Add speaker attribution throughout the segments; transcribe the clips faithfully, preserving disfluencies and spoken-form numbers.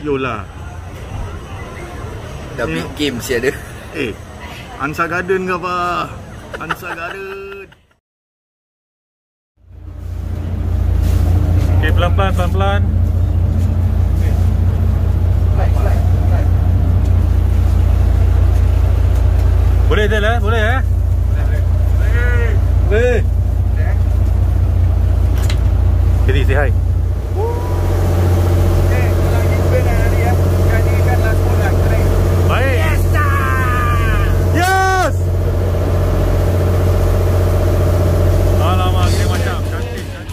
Speaker 1: Yolah.
Speaker 2: Dah big game si ada.
Speaker 1: Eh, Ansa Garden ke apa? Ansa Garden.
Speaker 3: Okay, pelan-pelan, pelan-pelan. Boleh Del eh? Boleh eh? Boleh. Boleh. Jadi say hi. Baik. Yes! Yes! Alamak, kira macam cantik, cantik.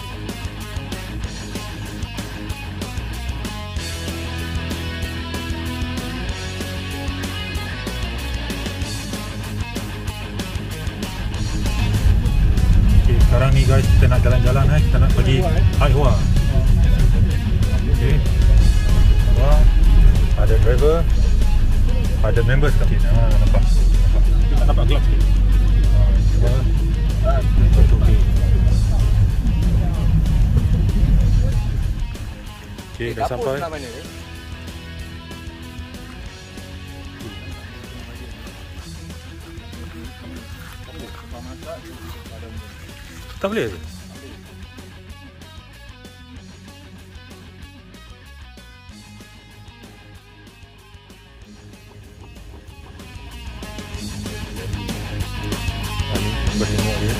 Speaker 3: Okay, sekarang ni guys, kita nak jalan-jalan eh. Kita nak pergi Aik Hwa. Okay. Wah, ada driver, ada members kat sini. Ha, nampak. Nampak. Tak nampak gelap sikit. Ha, cuba. Okay. Okay, dah sampai. Tak boleh ke? Bertengok dia.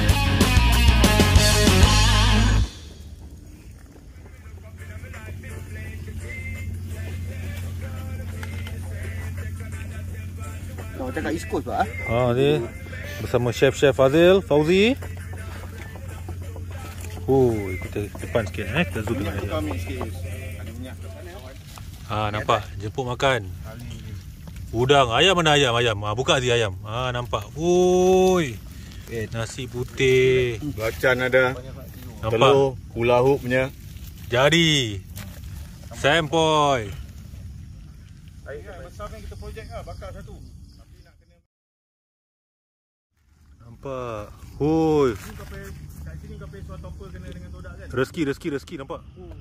Speaker 2: Kau macam kat East Coast pak?
Speaker 3: Ha, ni bersama chef-chef Fazil, Fauzi. Oh, kita depan sikit eh. Kita zoom tengok dia. Ha, nampak? Jemput makan. Udang, ayam mana ayam? Ayam. Ha, buka dia ayam. Ha, nampak. Woi. Nasi putih.
Speaker 1: Belacan ada.
Speaker 3: Nampak?
Speaker 1: Telur, hula hoop punya.
Speaker 3: Jadi. Sampoy.
Speaker 1: Air besar kan kita projek lah, bakar satu. Tapi nak kena.
Speaker 3: Nampak. Hoi.
Speaker 1: Kat sini kau pergi suat topper kena dengan todak kan?
Speaker 3: Rezeki, rezeki, rezeki nampak.
Speaker 1: Oh.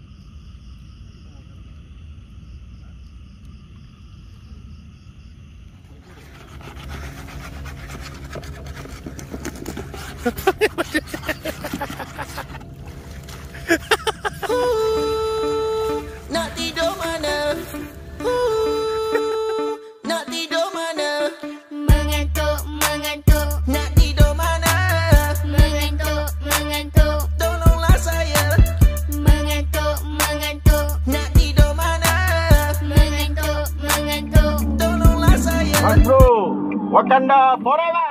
Speaker 4: Nak tidur mana? Nak tidur mana? Mengantuk, mengantuk. Nak tidur mana? Mengantuk, mengantuk. Tolonglah saya. Mengantuk, mengantuk. Nak tidur mana? Mengantuk, mengantuk. Tolonglah saya.
Speaker 1: Bro, Wakanda forever.